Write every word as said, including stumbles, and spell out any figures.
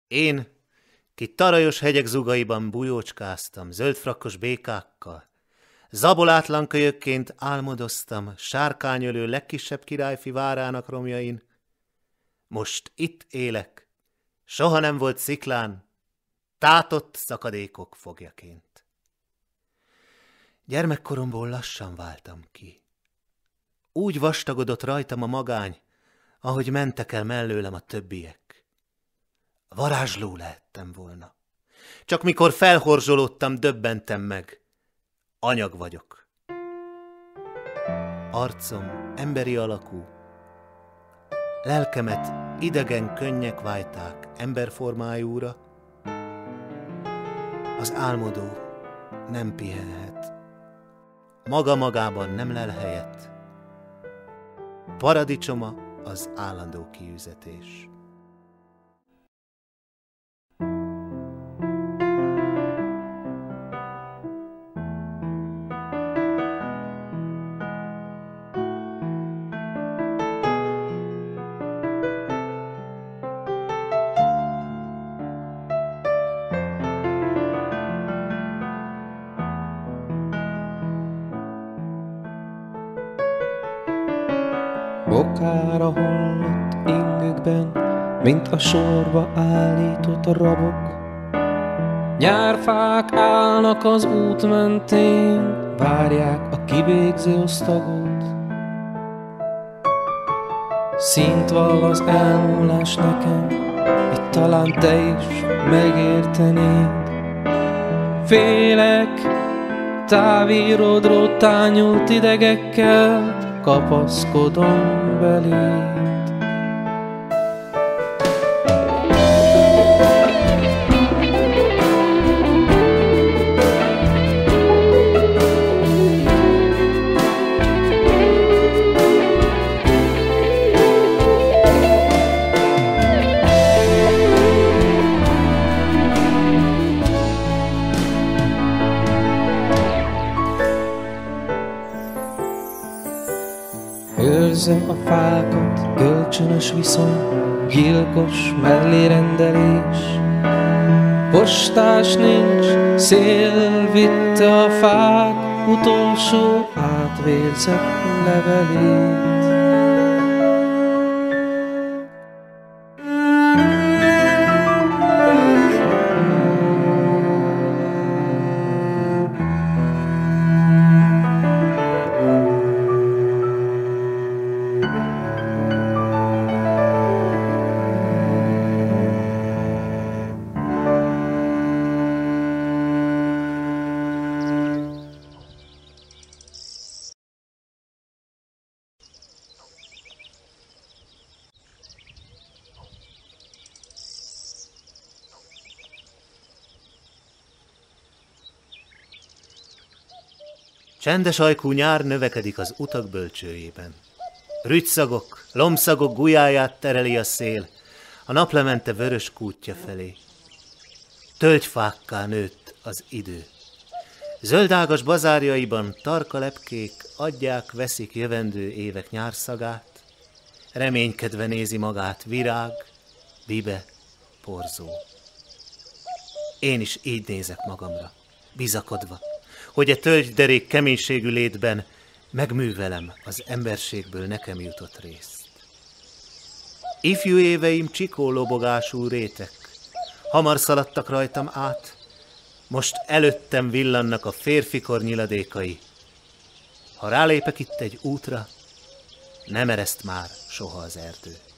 Én, ki tarajos hegyek zugaiban bujócskáztam, zöldfrakkos békákkal, zabolátlan kölyökként álmodoztam sárkányölő legkisebb királyfi várának romjain, most itt élek, soha nem volt sziklán, tátott szakadékok fogjaként. Gyermekkoromból lassan váltam ki. Úgy vastagodott rajtam a magány, ahogy mentek el mellőlem a többiek. Varázsló lehettem volna. Csak mikor felhorzsolódtam, döbbentem meg. Anyag vagyok. Arcom emberi alakú. Lelkemet idegen könnyek vájták emberformájúra. Az álmodó nem pihenhet. Maga magában nem lel helyet. Paradicsoma az állandó kiüzetés. Bokára hullott ingükben, mint a sorba állított rabok. Nyárfák állnak az út mentén, várják a kivégző osztagot. Szint vall az elmúlás nekem, itt talán te is megértenéd. Félek, távírodról tányult idegekkel, kapaszkodom beléd. Őrzem a fákat, kölcsönös viszony, gyilkos mellérendelés. Postás nincs, szél vitte a fák utolsó átvérzett levelét. Csendes ajkú nyár növekedik az utak bölcsőjében. Rügyszagok, lombszagok gulyáját tereli a szél, a naplemente vörös kútja felé. Tölgyfákká nőtt az idő. Zöldágas bazárjaiban tarka lepkék adják, veszik jövendő évek nyárszagát, reménykedve nézi magát virág, bibe, porzó. Én is így nézek magamra, bizakodva, hogy a tölgyderék keménységű létben megművelem az emberségből nekem jutott részt. Ifjú éveim csikó lobogású rétek, hamar szaladtak rajtam át, most előttem villannak a férfikor nyiladékai. Ha rálépek itt egy útra, nem ereszt már soha az erdő.